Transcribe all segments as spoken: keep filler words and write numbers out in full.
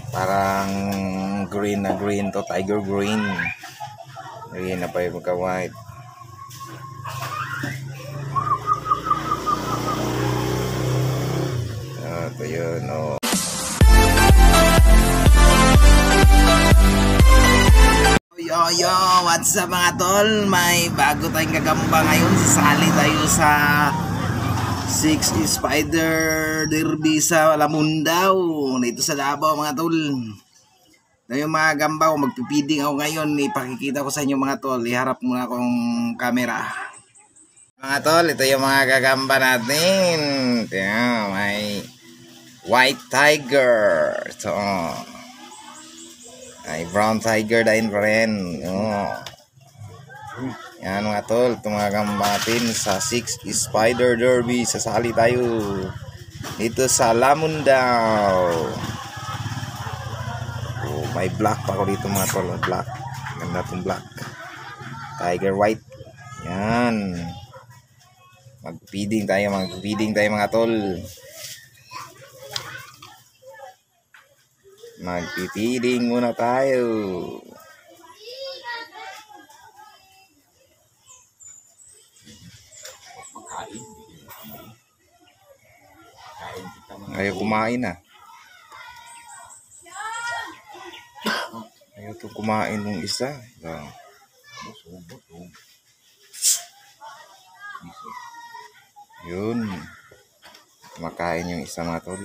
Parang green na green to, tiger green. Green na pa yung magka-white. Uh, ito yun, oh. Yo yo, what's up mga tol? May bago tayong gagamba ngayon. Sasali tayo sa six Spider Derby sa Lamundao, dito sa Davao mga tol. Ito yung mga gamba ko, magpipiding ako ngayon. Ipakikita ko sa inyo mga tol. Iharap muna akong camera. Mga tol, ito yung mga gagamba natin. Ito yung may white tiger. Ito, ay brown tiger din pa rin. Oh. Yan mga tol, tumagamba natin sa six Spider Derby. Sasali tayo dito sa Lamundao. Oh, may black pa ako dito mga tol. Black, ganda itong black tiger white. Yan, magpiding tayo, magpiding tayo mga tol. Magpipiding muna tayo. Ayaw kumain na. Ayaw itong kumain ng isa. Yun. Kumakain yung isa mga tol.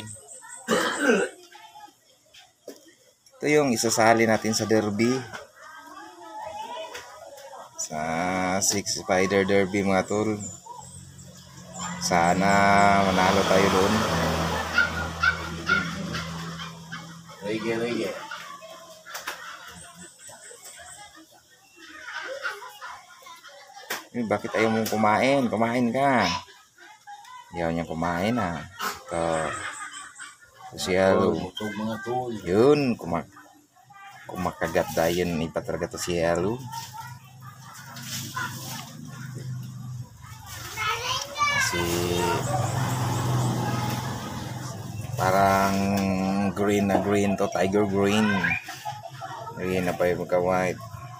Ito yung isasali natin sa derby. Sa six Spider Derby mga tol. Sana manalo tayo doon. Rige, rige. Eh, bakit ayaw mong kumain? Kumain ka. Ayaw niya kumain ah. Ito. Siya yun, kumak kumakagat dayon ipa talaga to si Halo. Kasi parang green na green to, tiger green. Green na pa yung magka-white.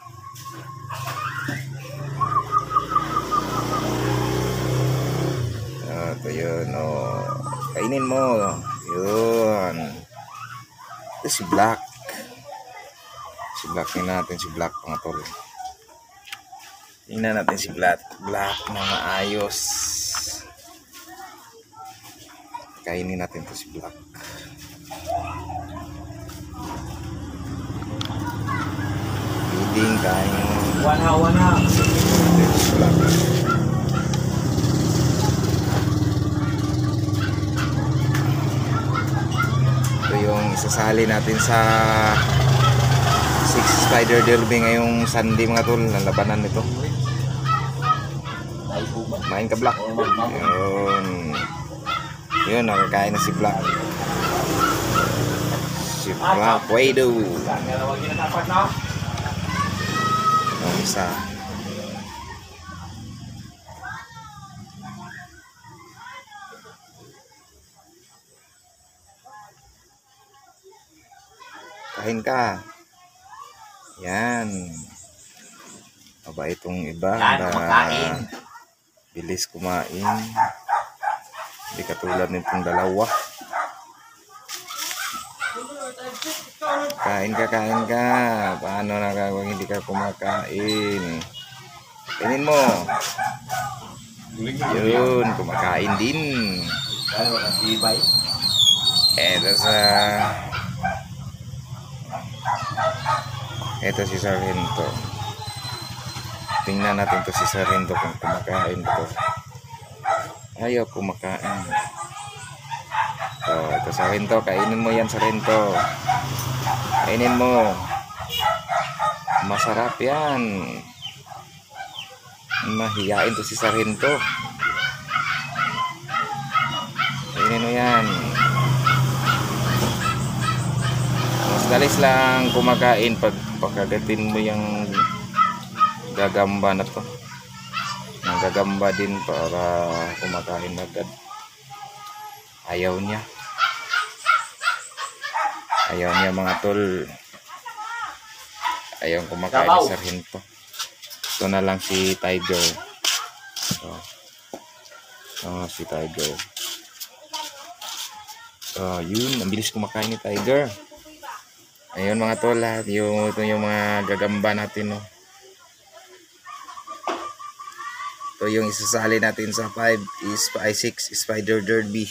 Uh, ito yun, oh. Kainin mo. Yun. Ito si Black. Si Black natin, si Black mga tol. Tingnan natin si Black. Black na maayos. Kainin natin to si Black. Feeding tayo. Wana, wana. Si Black. Yung isasali natin sa six Spider Derby ngayong Sunday mga tol. Lalabanan nito. Main ka Black. Yun. Yun, nakakain na si Black. Si Black Widow. Yung isa. Kain ka. Yan. Aba itong iba na bilis kumain. Hindi katulad nitong dalawa. Kain ka, kain ka. Paano na gagawin hindi ka kumakain? Kainin mo. Yun, kumakain din. Eto sa Ito si Sargento. Tingnan natin to si Sargento kung kumakain to. Ayaw kumakain. So, ito Sargento, kainin mo yan Sargento. Kainin mo. Masarap yan. Mahiyain to si Sargento. Kainin mo yan. Mas dalis lang kumakain pag pagkagatin mo yung gagamba na to. Ang gagamba din para kumakain agad. Ayaw niya. Ayun yung mga tol. Ayun kumakain ni Sargento. Ito na lang si Tiger. Oh, oh si Tiger. Oh, yun. Ang bilis kumakain ni Tiger. Ayun mga tol, lahat. Yung, ito yung mga gagamba natin. No? Ito yung isasali natin sa five is six Spider Derby.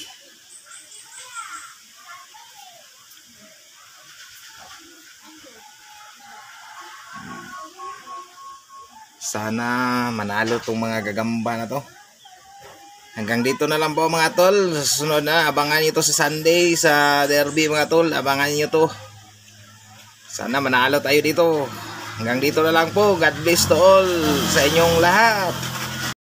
Sana manalo tong mga gagamba na to. Hanggang dito na lang po mga tol. Susunod na, abangan nyo to sa Sunday sa derby mga tol. Abangan nyo to. Sana manalo tayo dito. Hanggang dito na lang po. God bless to all sa inyong lahat.